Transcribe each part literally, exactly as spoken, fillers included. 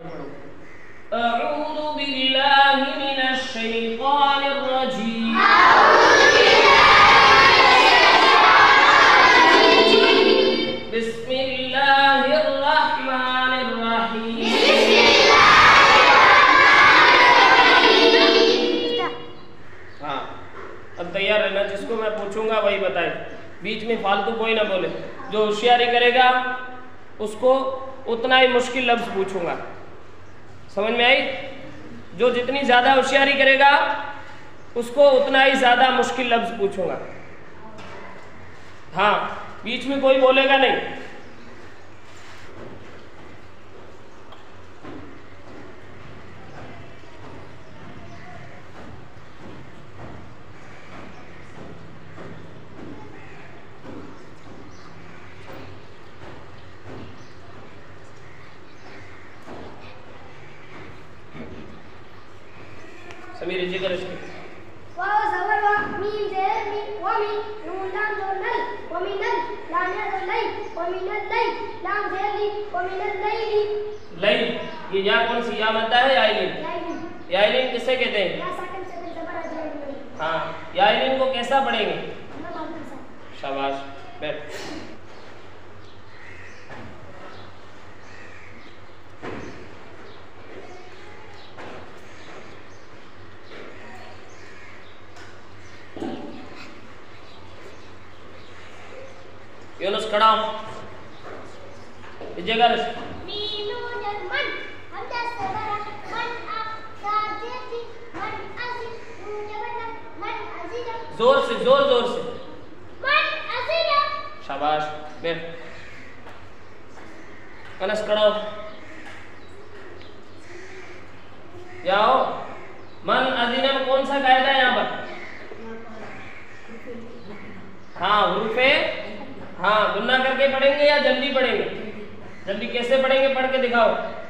अऊज़ु बिल्लाहि मिनश शैतानिर रजीम। बिस्मिल्लाहिर रहमानिर रहीम। हाँ, अब तैयार रहना, जिसको मैं पूछूंगा वही बताए, बीच में फालतू कोई ना बोले। जो होशियारी करेगा उसको उतना ही मुश्किल लफ्ज पूछूंगा, समझ में आई? जो जितनी ज्यादा होशियारी करेगा उसको उतना ही ज्यादा मुश्किल लफ्ज पूछूंगा। हाँ, बीच में कोई बोलेगा नहीं। समीर जी कर इसके वाव ज़बर वा मीम ज़ेर मीम वा मीम नून लाम ज़ोर नल वा मिनल लाम या ज़ोर लई वा मिनल लई लाम ज़ेर ली वा मिनल लईली। लई, ये या कौन सी या मद्दा है? याइलिन। याइलिन किसे कहते हैं? या साकिन से फिर ज़बर अजर। हाँ, याइलिन को कैसा पढ़ेंगे? शाबाश, बैठ। यूनुस खड़ा हो, इस जगह जोर से, जोर जोर से। शाबाश, बैठ। अनस खड़ा हो, जाओ। मन अजीना में कौन सा कायदा है यहाँ पर? हाँ, हुरूफे हाँ गुन्ना करके पढ़ेंगे या जल्दी पढ़ेंगे? जल्दी कैसे पढ़ेंगे? पढ़ के दिखाओ।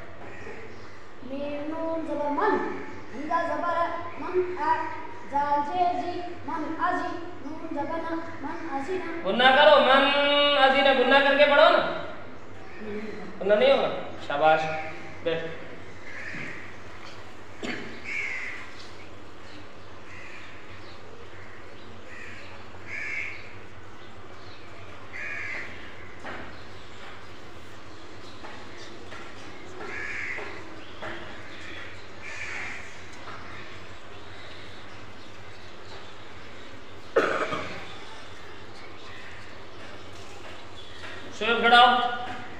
मीम नून ज़बर मन, हमज़ा ज़बर मन आ जाल जे जी मन अजी नून ज़बर न मन अजीना। गुन्ना करो, मन अजीना गुन्ना करके पढ़ो ना, गुन्ना नहीं होगा। शाबाश, बैठ। शोएब खड़ा हो,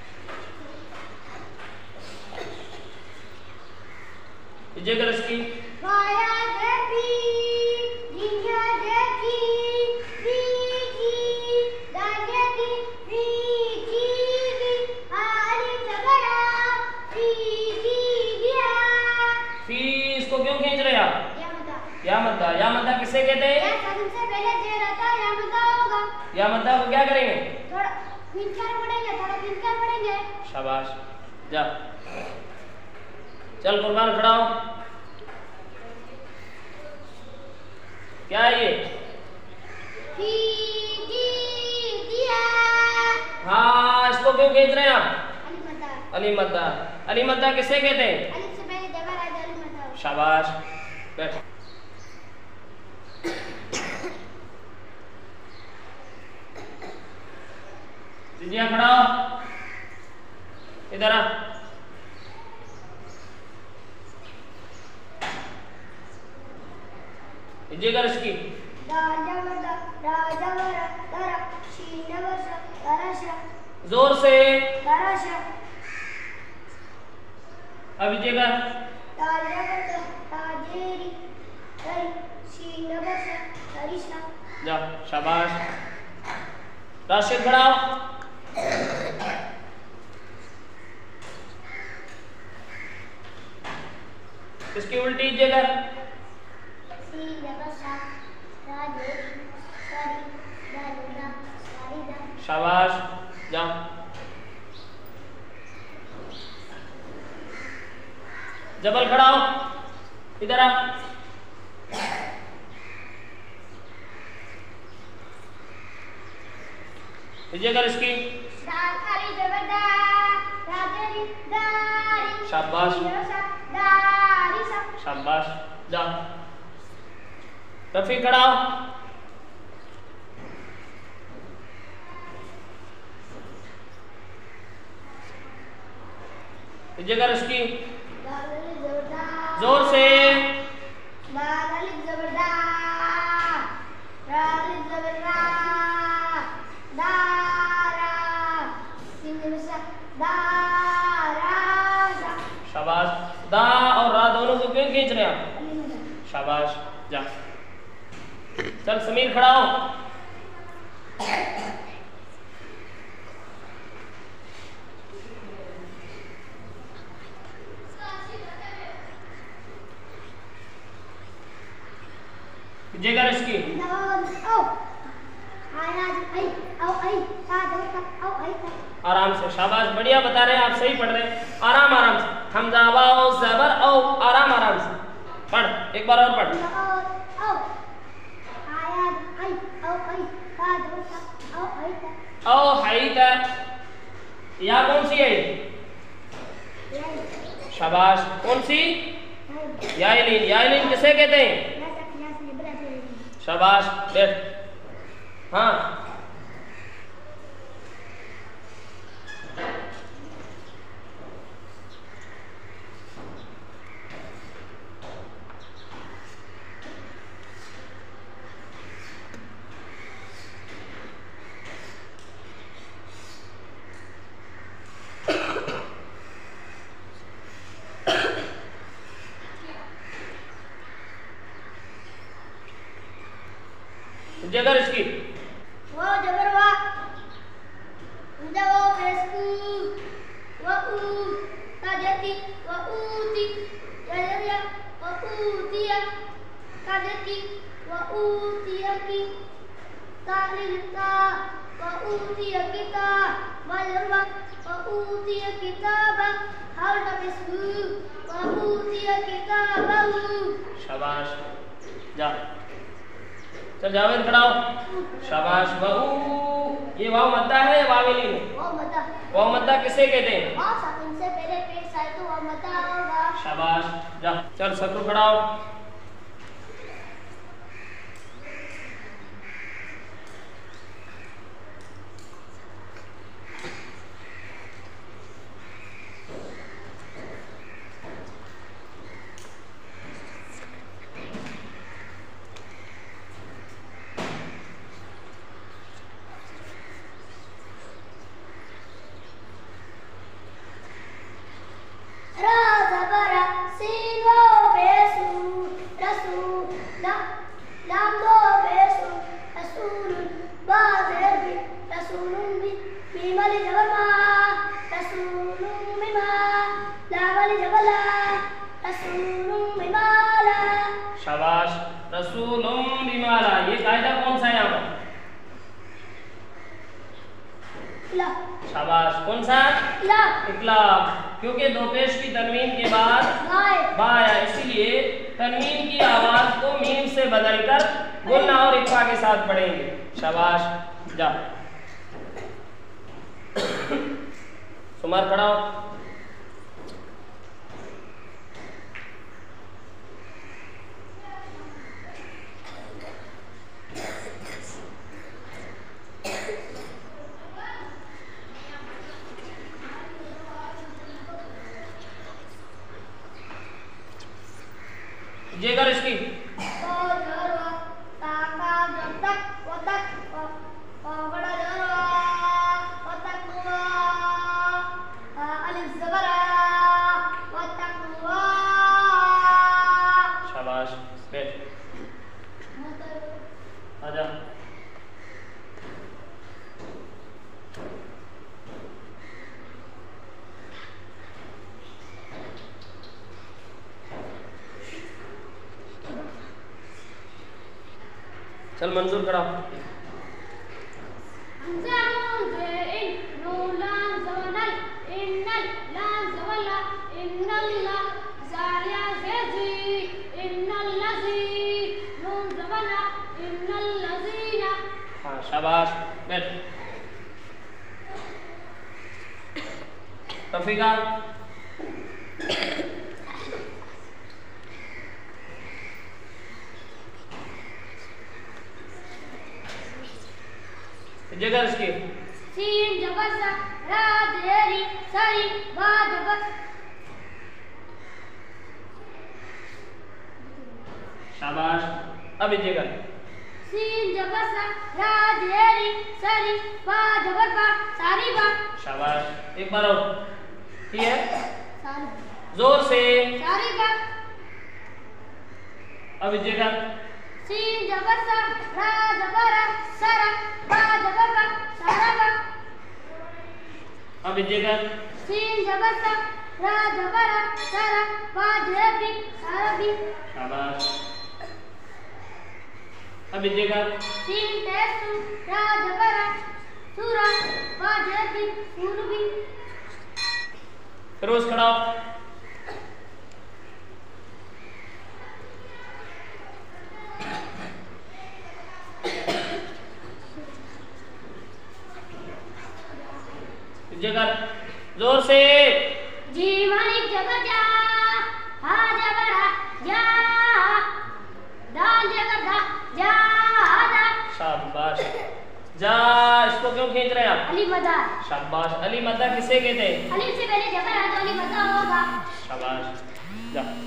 इजेगर इसकी वाया देवी जिंजा देवी वीजी दागेती वीजी दी आली ज़बरा वीजी दिया। फी इसको क्यों खींच रहे आप? या मद्दा। या मद्दा, या मद्दा किसे कहते हैं? या साकिन से पहले जे रहता या मद्दा होगा। या मद्दा को क्या करेंगे? थोड़ा तीन चार पढ़ेंगे, थोड़ा तीन चार पढ़ेंगे। शाबाश, जा चल कुर्बान खड़ा हो। क्या है ये? दिया। हाँ, इसको क्यों खींच रहे हैं आप? अली मद्दा। अली मद्दा, अली मद्दा किसे कहते हैं? अलिफ से पहले ज़बर आ जाए अली मद्दा। शाबाश, बैठ। जिजिया खड़ा हो, इधर आ। इजेगर इसकी राजा मद्दा राजा वरा दरा शीन वर्षा दराशा। जोर से। दराशा। अब इजेगर राजा मद्दा ताजेरी दरी शीन वर्षा दरिशा। जा, शाबाश। राशिद खड़ा हो, इसकी उल्टी इजेगर शीन वर्षा ताजेरी दरी दरिना दरिदा। शाबाश, जा। जबल खड़ा हो, इधर आ। इजेगर इसकी दाल खाली जबरदा राजरी दारी शाबाश दारिसा शाबाश जा रफी खड़ा हो जगह उसकी जोर से शाबाश दा और रा दोनों को क्यों खींच रहे हैं आप शाबाश जा चल समीर खड़ा हो जगह इसकी आराम से शाबाश बढ़िया बता रहे हैं आप सही पढ़ रहे हैं आराम आराम से हमजा वाओ ज़बर औ आराम आराम से पढ़ एक बार और पढ़ औ हाइता या कौन सी है शाबाश कौन सी याइलीन याइलीन किसे कहते हैं शाबाश बैठ हाँ जगह इसकी वो जबर वा वो पेस्कू वो ऊ ताजती वो ऊती या वो ऊतिया ताजती वो ऊतिया की तालिका वो ऊतिया किता वजरवा वो ऊतिया किताबा हाउ द पेस्कू वो ऊतिया किताबा शाबाश जा चल जावेद खड़ा हो शाबाश वाऊ ये वाव मद्दा है वावेली है वाव मद्दा वाव मद्दा किसे कहते हैं वाव साकिन से पहले पेश आए तो वाव मद्दा होगा शाबाश जा चल सकू खड़ा हो शाबाश रसूलुम बिमाला ये कायदा कौन सा है यहाँ पर शाबाश कौन सा इकलाब क्योंकि दो पेश की तनवीन के बाद बा आया इसीलिए तनवीन की आवाज को मीम से बदलकर गुन्ना और इक्फा के साथ पढ़ेंगे शाबाश जा सुमार खड़ा हो जेकर इसकी शाबाश बैठ आजा चल मंजूर करा हाँ शाबाश बैठ रफीका जगह इसके सीन जबर सा रा देरी सारी बा जबर शाबाश। अब इस जगह सीन जबर सा रा देरी सारी बा जबर बा सारी बा शाबाश। एक बार और ठीक है सारी जोर से। सारी बा। अब इस जगह सीन जबर सा रा जबर रा सारा बा जबर बा सारा बा। अब इस जगह सीन जबर सा रा जबर रा सारा बा जबर सारा भी शाबाश। अब इस जगह सीन तेसु रा जबर रा सूरा बा जबर सूर भी। रोज खड़ा हो। जगह जोर से। जीवानी जगह जा हा जबर हा जा दाल जगह दा जा दा। शाबाश। जा इसको क्यों खींच रहे हैं आप? अली मदा। शाबाश। अली मदा किसे कहते हैं? अली से पहले जबर है तो अली मदा होगा। शाबाश। जा